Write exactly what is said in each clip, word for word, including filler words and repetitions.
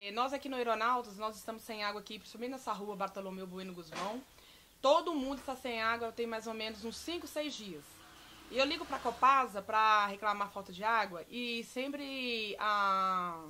Nós aqui no Aeronautas, nós estamos sem água aqui, principalmente nessa rua Bartolomeu Bueno Guzmão. Todo mundo está sem água, tem mais ou menos uns cinco, seis dias. E eu ligo para a Copasa para reclamar falta de água e sempre a,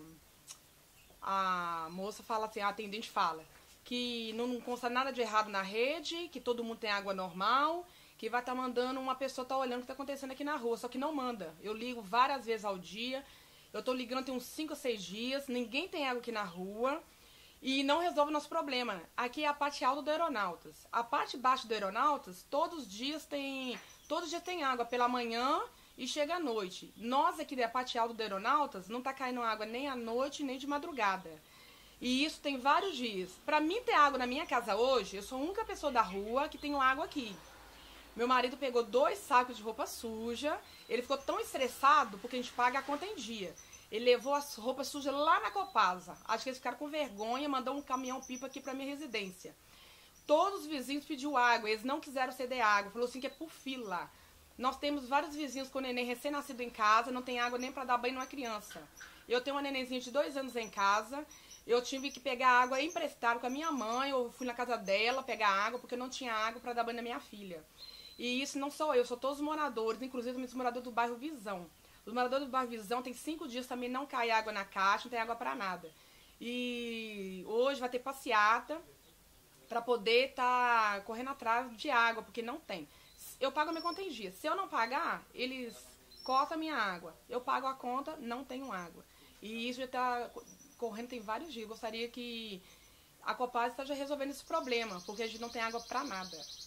a moça fala assim, a atendente fala, que não, não consta nada de errado na rede, que todo mundo tem água normal, que vai estar tá mandando uma pessoa tá olhando o que está acontecendo aqui na rua, só que não manda. Eu ligo várias vezes ao dia, eu estou ligando tem uns cinco ou seis dias, ninguém tem água aqui na rua e não resolve o nosso problema. Aqui é a parte alta do Aeronautas. A parte baixa do Aeronautas, todos os dias tem, todos os dias tem água pela manhã e chega à noite. Nós aqui da parte alta do Aeronautas não está caindo água nem à noite nem de madrugada. E isso tem vários dias. Para mim ter água na minha casa hoje, eu sou a única pessoa da rua que tenho água aqui. Meu marido pegou dois sacos de roupa suja, ele ficou tão estressado porque a gente paga a conta em dia. Ele levou as roupas sujas lá na Copasa. Acho que eles ficaram com vergonha, mandou um caminhão-pipa aqui pra minha residência. Todos os vizinhos pediu água, eles não quiseram ceder água, falou assim que é por fila. Nós temos vários vizinhos com neném recém-nascido em casa, não tem água nem pra dar banho numa criança. Eu tenho uma nenenzinha de dois anos em casa, eu tive que pegar água emprestada com a minha mãe, eu fui na casa dela pegar água porque eu não tinha água pra dar banho na minha filha. E isso não sou eu, sou todos os moradores, inclusive os moradores do bairro Visão. Os moradores do bairro Visão tem cinco dias também não cai água na caixa, não tem água pra nada. E hoje vai ter passeata pra poder estar tá correndo atrás de água, porque não tem. Eu pago a minha conta em dia. Se eu não pagar, eles cortam a minha água. Eu pago a conta, não tenho água. E isso já tá correndo tem vários dias. Eu gostaria que a Copasa esteja resolvendo esse problema, porque a gente não tem água pra nada.